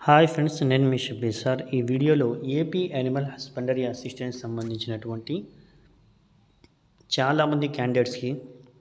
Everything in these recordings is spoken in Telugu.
హాయ్ ఫ్రెండ్స్, నేను మీ షబ్బీర్ సార్. ఈ వీడియోలో ఏపీ యానిమల్ హస్బెండరీ అసిస్టెంట్ సంబంధించినటువంటి చాలామంది క్యాండిడేట్స్కి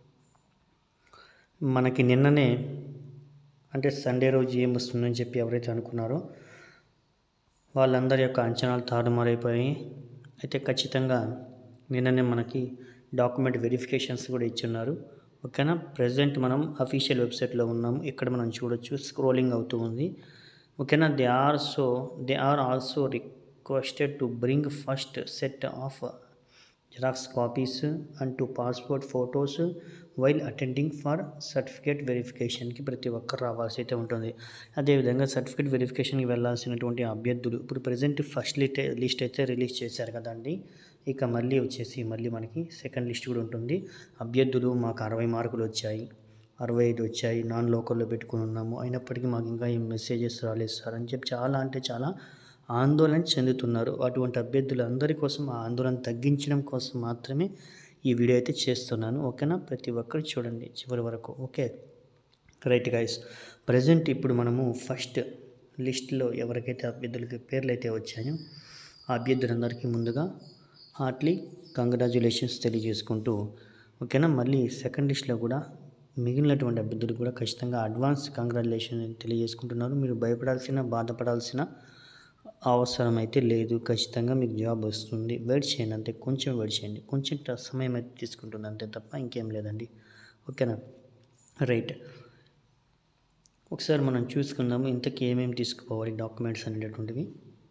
మనకి నిన్ననే అంటే సండే రోజు ఏం వస్తుందని చెప్పి ఎవరైతే అనుకున్నారో వాళ్ళందరి యొక్క అంచనాలు తారుమారైపోయాయి. అయితే ఖచ్చితంగా నిన్ననే మనకి డాక్యుమెంట్ వెరిఫికేషన్స్ కూడా ఇచ్చున్నారు. ఓకేనా, ప్రజెంట్ మనం అఫీషియల్ వెబ్సైట్లో ఉన్నాము. ఇక్కడ మనం చూడొచ్చు, స్క్రోలింగ్ అవుతూ ఉంది. ఓకేనా, they are also requested to bring first set of xerox copies and two passport photos while attending for certificate వెరిఫికేషన్కి ప్రతి ఒక్కరు రావాల్సి అయితే ఉంటుంది. అదేవిధంగా సర్టిఫికేట్ వెరిఫికేషన్కి వెళ్ళాల్సినటువంటి అభ్యర్థులు ఇప్పుడు ప్రజెంట్ ఫస్ట్ లిస్ట్ అయితే రిలీజ్ చేశారు కదండి. ఇక మళ్ళీ మనకి సెకండ్ లిస్ట్ కూడా ఉంటుంది. అభ్యర్థులు మాకు 60 మార్కులు వచ్చాయి, 65 వచ్చాయి, నాన్ లోకల్లో పెట్టుకుని ఉన్నాము, అయినప్పటికీ మాకు ఇంకా ఏం మెసేజెస్ రాలేదు సార్ అని చెప్పి చాలా ఆందోళన చెందుతున్నారు. అటువంటి అభ్యర్థులందరి కోసం ఆ ఆందోళన తగ్గించడం కోసం మాత్రమే ఈ వీడియో అయితే చేస్తున్నాను. ఓకేనా, ప్రతి ఒక్కరు చూడండి చివరి వరకు. Okay, right guys. ప్రజెంట్ ఇప్పుడు మనము ఫస్ట్ లిస్ట్లో ఎవరికైతే అభ్యర్థులకి పేర్లు అయితే వచ్చాయో ఆ అభ్యర్థులందరికీ ముందుగా హార్ట్లీ కంగ్రాచ్యులేషన్స్ తెలియజేసుకుంటూ, ఓకేనా, మళ్ళీ సెకండ్ లిస్ట్లో కూడా మిగిలినటువంటి అభ్యర్థులు కూడా ఖచ్చితంగా అడ్వాన్స్ కంగ్రాచులేషన్ తెలియజేసుకుంటున్నారు. మీరు భయపడాల్సిన బాధపడాల్సిన అవసరం అయితే లేదు. ఖచ్చితంగా మీకు జాబ్ వస్తుంది. వెయిట్ చేయండి, అంతే, కొంచెం వెయిట్ చేయండి. కొంచెం సమయం అయితే తీసుకుంటుంది అంతే తప్ప ఇంకేం లేదండి. ఓకేనా, రైట్. ఒకసారి మనం చూసుకుందాము ఇంతకీ ఏమేమి తీసుకుపోవాలి డాక్యుమెంట్స్ అనేటటువంటివి.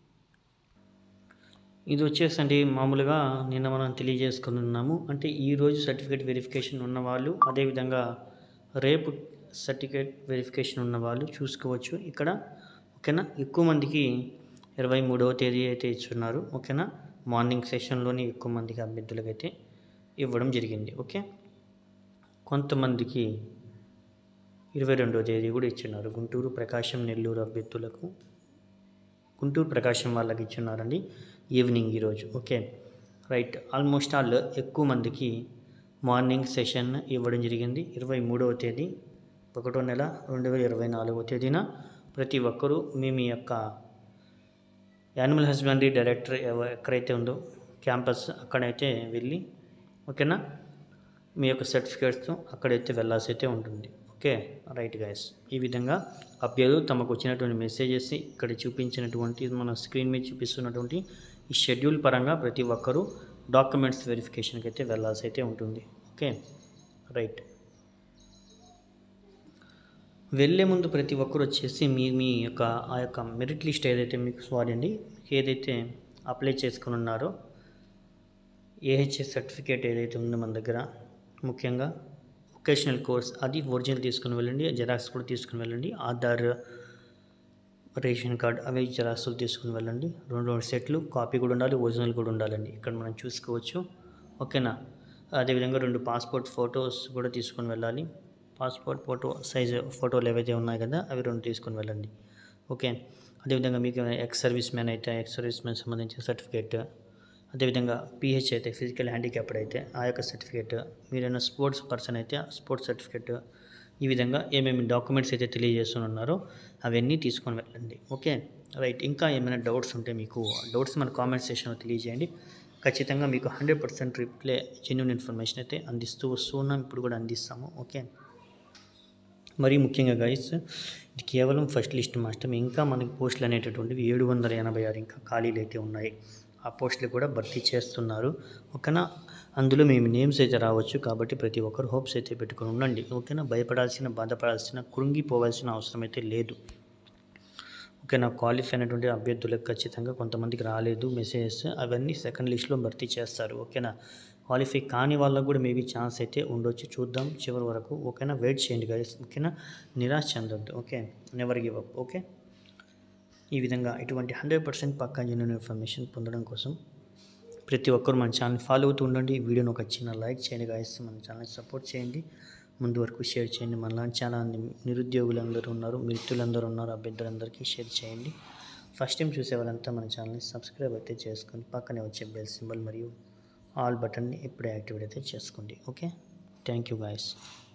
ఇది వచ్చేసండి మామూలుగా నిన్న మనం తెలియజేసుకుని ఉన్నాము. అంటే ఈరోజు సర్టిఫికేట్ వెరిఫికేషన్ ఉన్నవాళ్ళు, అదేవిధంగా రేపు సర్టిఫికేట్ వెరిఫికేషన్ ఉన్నవాళ్ళు చూసుకోవచ్చు ఇక్కడ. ఓకేనా, ఎక్కువ మందికి 23వ తేదీ అయితే ఇచ్చున్నారు. ఓకేనా, మార్నింగ్ సెషన్లోని ఎక్కువ మందికి అభ్యర్థులకు అయితే ఇవ్వడం జరిగింది. ఓకే, కొంతమందికి 22వ తేదీ కూడా ఇచ్చున్నారు. గుంటూరు, ప్రకాశం, నెల్లూరు అభ్యర్థులకు, గుంటూరు ప్రకాశం వాళ్ళకి ఇచ్చున్నారండి ఈవినింగ్ ఈరోజు. Okay, right. ఆల్మోస్ట్ ఆల్ ఎక్కువ మందికి మార్నింగ్ సెషన్ ఇవ్వడం జరిగింది. 23వ తేదీ 1వ నెల 2024వ తేదీన ప్రతి ఒక్కరూ మీ యొక్క యానిమల్ హస్బెండరీ డైరెక్టర్ ఎక్కడైతే ఉందో క్యాంపస్ అక్కడైతే వెళ్ళి, ఓకేనా, మీ యొక్క సర్టిఫికేట్స్తో అక్కడైతే వెళ్ళాల్సి అయితే ఉంటుంది. Okay, right guys. ఈ విధంగా అభ్యర్థులు తమకు వచ్చినటువంటి మెసేజెస్ ఇక్కడ చూపించినటువంటి మన స్క్రీన్ మీద చూపిస్తున్నటువంటి ఈ షెడ్యూల్ పరంగా ప్రతి ఒక్కరూ డాక్యుమెంట్స్ వెరిఫికేషన్కి అయితే వెళ్ళాల్సి అయితే ఉంటుంది. Okay, right. వెళ్ళే ముందు ప్రతి ఒక్కరు వచ్చేసి మీ యొక్క ఆ యొక్క మెరిట్ లిస్ట్ ఏదైతే మీకు అండి ఏదైతే అప్లై చేసుకుని ఉన్నారో ఏహెచ్ఎస్ సర్టిఫికేట్ ఏదైతే ఉందో మన దగ్గర, ముఖ్యంగా వొకేషనల్ కోర్స్, అది ఒరిజినల్ తీసుకుని వెళ్ళండి. జెరాక్స్ కూడా తీసుకుని వెళ్ళండి. ఆధార్, రేషన్ కార్డ్ అవి జెరాక్స్లు తీసుకుని వెళ్ళండి. 2 సెట్లు కాపీ కూడా ఉండాలి, ఒరిజినల్ కూడా ఉండాలండి. ఇక్కడ మనం చూసుకోవచ్చు. ఓకేనా, అదేవిధంగా 2 పాస్పోర్ట్ ఫొటోస్ కూడా తీసుకొని వెళ్ళాలి. పాస్పోర్ట్ ఫోటో సైజు ఫోటోలు ఏవైతే ఉన్నాయి కదా అవి 2 తీసుకొని వెళ్ళండి. ఓకే, అదేవిధంగా మీకు ఎక్స్ సర్వీస్ మ్యాన్ అయితే ఎక్స్ సర్వీస్ మ్యాన్ సంబంధించిన సర్టిఫికేట్, అదేవిధంగా పిహెచ్ అయితే ఫిజికల్ హ్యాండిక్యాప్డ్ అయితే ఆ యొక్క సర్టిఫికేట్, మీరైనా స్పోర్ట్స్ పర్సన్ అయితే స్పోర్ట్స్ సర్టిఫికేట్, ఈ విధంగా ఏమేమి డాక్యుమెంట్స్ అయితే తెలియజేస్తున్నారో అవన్నీ తీసుకొని వెళ్ళండి. Okay, right. ఇంకా ఏమైనా డౌట్స్ ఉంటే మీకు డౌట్స్ మన కామెంట్ సెక్షన్లో తెలియజేయండి. ఖచ్చితంగా మీకు 100% రిప్లై, జెన్యూన్ ఇన్ఫర్మేషన్ అయితే అందిస్తూ వస్తున్నాం, ఇప్పుడు కూడా అందిస్తాము. ఓకే, మరీ ముఖ్యంగా గైస్, ఇది కేవలం ఫస్ట్ లిస్ట్ మాత్రమే. ఇంకా మనకి పోస్టులు అనేటటువంటివి 786 ఇంకా ఖాళీలు అయితే ఉన్నాయి. ఆ పోస్టులు కూడా భర్తీ చేస్తున్నారు. ఓకేనా, అందులో మేము నేమ్స్ అయితే రావచ్చు. కాబట్టి ప్రతి ఒక్కరు హోప్స్ అయితే పెట్టుకొని ఉండండి. ఓకేనా, భయపడాల్సిన, బాధపడాల్సిన, కృంగిపోవాల్సిన అవసరం అయితే లేదు. ఓకేనా, క్వాలిఫై అయినటువంటి అభ్యర్థులకు ఖచ్చితంగా కొంతమందికి రాలేదు మెసేజెస్, అవన్నీ సెకండ్ లిస్ట్లో భర్తీ చేస్తారు. ఓకేనా, క్వాలిఫై కాని వాళ్ళకు కూడా మేబీ ఛాన్స్ అయితే ఉండొచ్చు, చూద్దాం చివరి వరకు. ఓకేనా, వెయిట్ చేయండి గైస్. ఓకేనా, నిరాశ చెందొద్దు. Okay, never give up. Okay, ఈ విధంగా ఇటువంటి 100% పక్కా జెన్యూన్ ఇన్ఫర్మేషన్ పొందడం కోసం ప్రతి ఒక్కరు మన ఛానల్ ఫాలో అవుతూ ఉండండి. వీడియోని ఒక చిన్న లైక్ చేయండి గైస్, మన ఛానల్ సపోర్ట్ చేయండి, ముందు వరకు షేర్ చేయండి. మనలాంటి చాలా నిరుద్యోగులు అందరూ ఉన్నారు, మిత్రులందరూ ఉన్నారు, అభ్యర్థులందరికీ షేర్ చేయండి. ఫస్ట్ టైం చూసే వాళ్ళంతా మన ఛానల్ని సబ్స్క్రైబ్ అయితే చేసుకొని పక్కనే వచ్చే బెల్ సింబల్ మరియు ఆల్ బటన్ని ఇప్పుడే యాక్టివేట్ అయితే చేసుకోండి. Okay, thank you guys.